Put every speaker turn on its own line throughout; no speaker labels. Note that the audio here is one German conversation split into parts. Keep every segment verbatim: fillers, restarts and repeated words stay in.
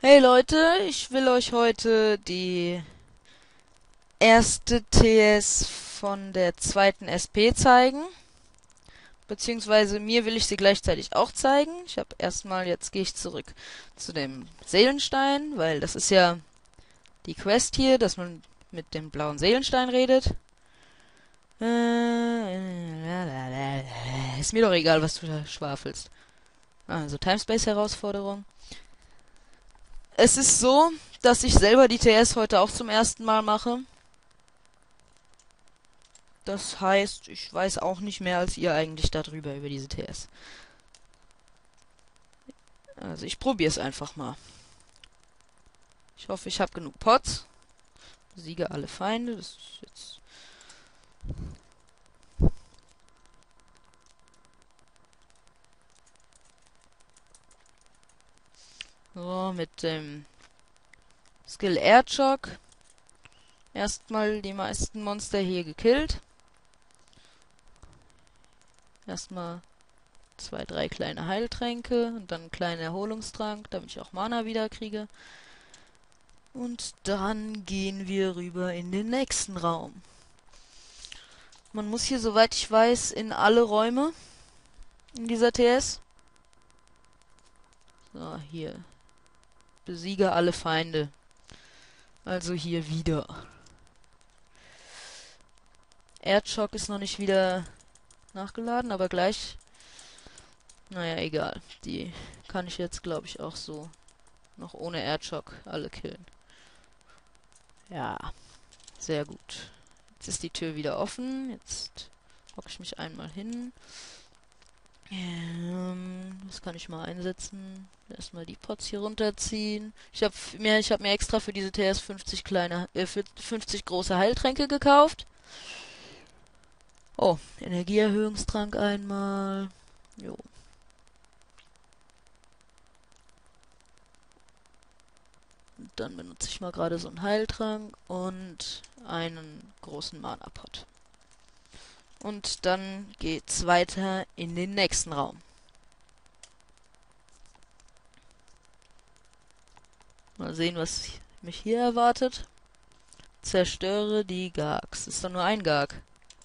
Hey Leute, ich will euch heute die erste T S von der zweiten S P zeigen. Beziehungsweise mir will ich sie gleichzeitig auch zeigen. Ich habe erstmal, jetzt gehe ich zurück zu dem Seelenstein, weil das ist ja die Quest hier, dass man mit dem blauen Seelenstein redet. Äh, ist mir doch egal, was du da schwafelst. Also Timespace-Herausforderung. Es ist so, dass ich selber die T S heute auch zum ersten Mal mache. Das heißt, ich weiß auch nicht mehr als ihr eigentlich darüber, über diese T S. Also ich probiere es einfach mal. Ich hoffe, ich habe genug Pots. Siege alle Feinde. Das ist jetzt... So, mit dem Skill Airchock. Erstmal die meisten Monster hier gekillt. Erstmal zwei, drei kleine Heiltränke und dann einen kleinen Erholungstrank, damit ich auch Mana wieder kriege. Und dann gehen wir rüber in den nächsten Raum. Man muss hier, soweit ich weiß, in alle Räume in dieser T S. So, hier. Besiege alle Feinde. Also hier wieder. Airchock ist noch nicht wieder nachgeladen, aber gleich... Naja, egal. Die kann ich jetzt, glaube ich, auch so noch ohne Airchock alle killen. Ja, sehr gut. Jetzt ist die Tür wieder offen. Jetzt hocke ich mich einmal hin. Ähm, das kann ich mal einsetzen. Erstmal die Pots hier runterziehen. Ich habe mir, ich habe mir extra für diese T S fünfzig kleine, äh, fünfzig große Heiltränke gekauft. Oh, Energieerhöhungstrank einmal. Jo. Und dann benutze ich mal gerade so einen Heiltrank und einen großen Mana-Pot. Und dann geht's weiter in den nächsten Raum. Mal sehen, was mich hier erwartet. Zerstöre die Garks. Ist doch nur ein Gark.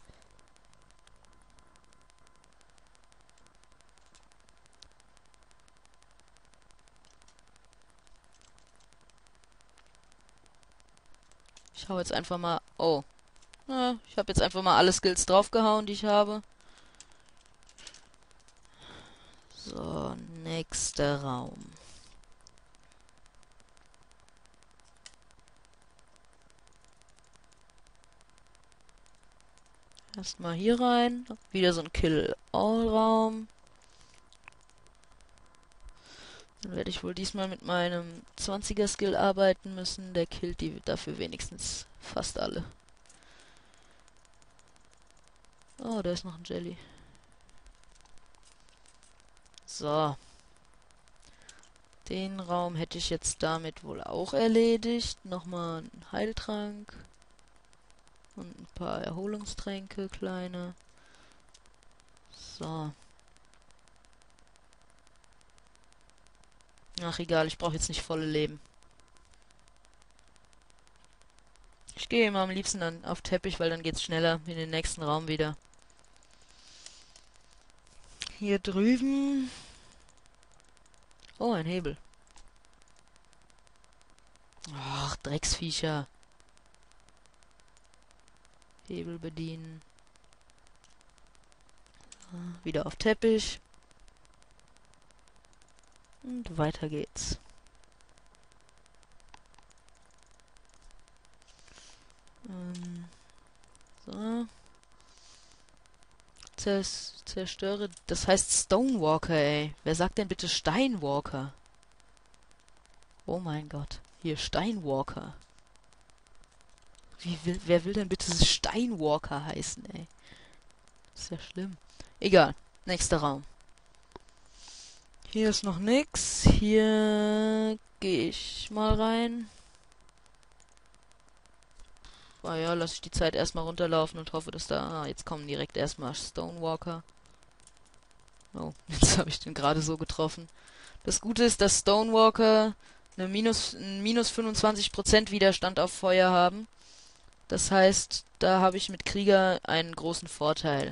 Ich hau jetzt einfach mal... Oh. Na, ich habe jetzt einfach mal alle Skills draufgehauen, die ich habe. So, nächster Raum. Erstmal hier rein. Wieder so ein Kill-All-Raum. Dann werde ich wohl diesmal mit meinem zwanziger-Skill arbeiten müssen. Der killt die dafür wenigstens fast alle. Oh, da ist noch ein Jelly. So. Den Raum hätte ich jetzt damit wohl auch erledigt. Nochmal ein Heiltrank. Und ein paar Erholungstränke, kleine. So. Ach, egal, ich brauche jetzt nicht volle Leben. Ich gehe immer am liebsten dann auf Teppich, weil dann geht's schneller in den nächsten Raum wieder. Hier drüben. Oh, ein Hebel. Ach, Drecksviecher. Hebel bedienen. Wieder auf Teppich. Und weiter geht's. Ähm, so. Zers zerstöre. Das heißt Stonewalker, ey. Wer sagt denn bitte Steinwalker? Oh mein Gott. Hier, Steinwalker. Wie will, wer will denn bitte Steinwalker heißen, ey? Das ist ja schlimm. Egal. Nächster Raum. Hier ist noch nix. Hier gehe ich mal rein. Ah ja, lasse ich die Zeit erstmal runterlaufen und hoffe, dass da... Ah, jetzt kommen direkt erstmal Stonewalker. Oh, jetzt habe ich den gerade so getroffen. Das Gute ist, dass Stonewalker eine minus, einen minus fünfundzwanzig Prozent Widerstand auf Feuer haben. Das heißt, da habe ich mit Krieger einen großen Vorteil.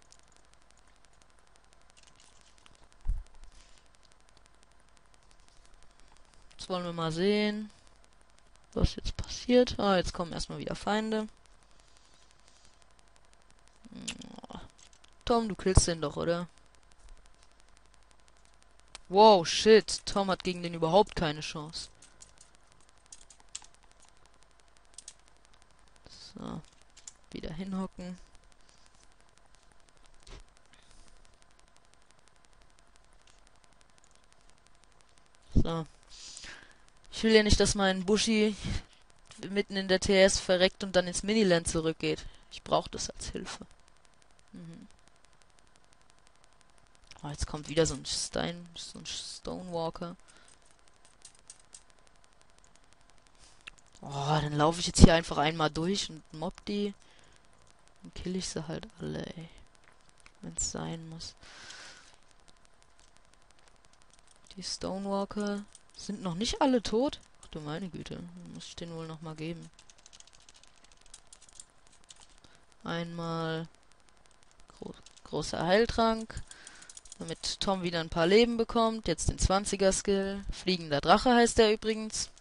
Jetzt wollen wir mal sehen, was jetzt passiert. Ah, jetzt kommen erstmal wieder Feinde. Tom, du killst den doch, oder? Wow, shit. Tom hat gegen den überhaupt keine Chance. So. Wieder hinhocken. So. Ich will ja nicht, dass mein Bushi mitten in der T S verreckt und dann ins Miniland zurückgeht. Ich brauche das als Hilfe. Mhm. Oh, jetzt kommt wieder so ein Stein, so ein Stonewalker. Oh, dann laufe ich jetzt hier einfach einmal durch und mob die. Dann kill ich sie halt alle, ey. Wenn's sein muss. Die Stonewalker sind noch nicht alle tot. Ach du meine Güte, dann muss ich den wohl nochmal geben. Einmal gro großer Heiltrank, damit Tom wieder ein paar Leben bekommt. Jetzt den zwanziger Skill. Fliegender Drache heißt der übrigens.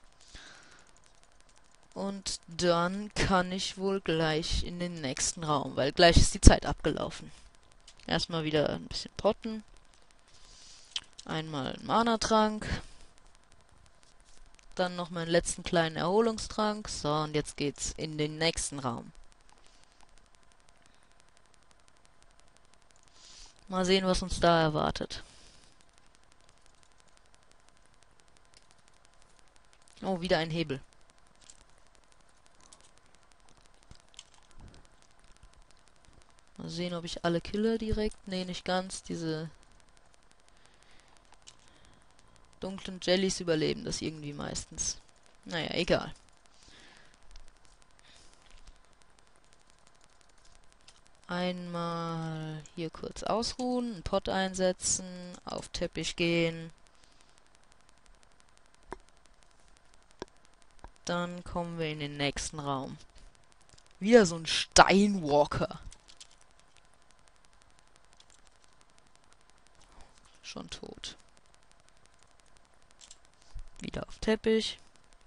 Und dann kann ich wohl gleich in den nächsten Raum, weil gleich ist die Zeit abgelaufen. Erstmal wieder ein bisschen potten. Einmal einen Mana-Trank. Dann noch meinen letzten kleinen Erholungstrank. So, und jetzt geht's in den nächsten Raum. Mal sehen, was uns da erwartet. Oh, wieder ein Hebel. Mal sehen, ob ich alle kille direkt. Nee, nicht ganz. Diese dunklen Jellies überleben das irgendwie meistens. Naja, egal. Einmal hier kurz ausruhen, einen Pot einsetzen, auf Teppich gehen. Dann kommen wir in den nächsten Raum. Wieder so ein Steinwalker. Schon tot. Wieder auf Teppich.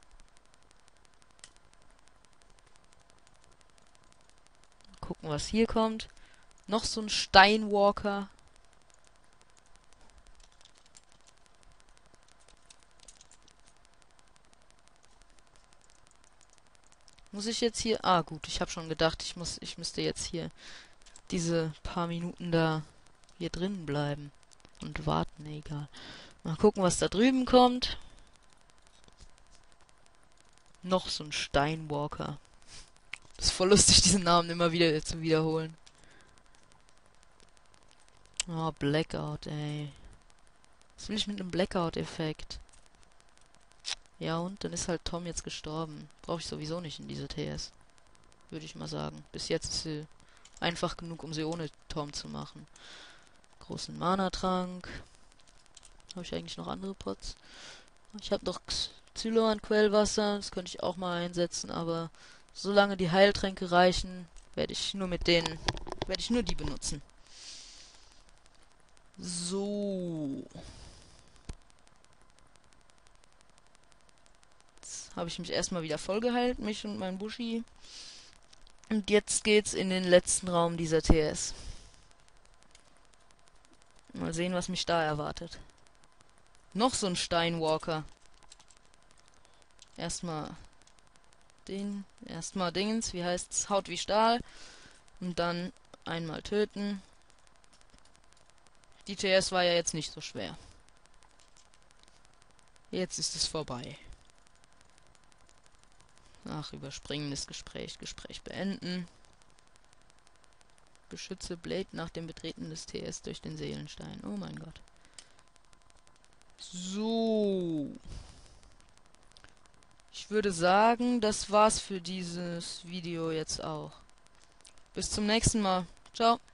Gucken, was hier kommt. Noch so ein Steinwalker. Muss ich jetzt hier... Ah, gut, ich habe schon gedacht, ich muss, ich müsste jetzt hier diese paar Minuten da hier drin bleiben. Und warten, egal. Mal gucken, was da drüben kommt. Noch so ein Steinwalker. Das ist voll lustig, diesen Namen immer wieder zu wiederholen. Oh, Blackout, ey. Was will ich mit einem Blackout-Effekt? Ja, und dann ist halt Tom jetzt gestorben. Brauche ich sowieso nicht in diese T S. Würde ich mal sagen. Bis jetzt ist sie einfach genug, um sie ohne Tom zu machen. Großen Mana-Trank. Habe ich eigentlich noch andere Pots? Ich habe noch Xyloan-Quellwasser. Das könnte ich auch mal einsetzen, aber solange die Heiltränke reichen, werde ich nur mit denen, werde ich nur die benutzen. So. Jetzt habe ich mich erstmal wieder vollgeheilt, mich und mein Bushi. Und jetzt geht's in den letzten Raum dieser T S. Mal sehen, was mich da erwartet. Noch so ein Steinwalker. Erstmal den, erstmal Dingens, wie heißt's? Haut wie Stahl. Und dann einmal töten. Die T S war ja jetzt nicht so schwer. Jetzt ist es vorbei. Ach, überspringen das Gespräch. Gespräch beenden. Beschütze Blade nach dem Betreten des T S durch den Seelenstein. Oh mein Gott. So. Ich würde sagen, das war's für dieses Video jetzt auch. Bis zum nächsten Mal. Ciao.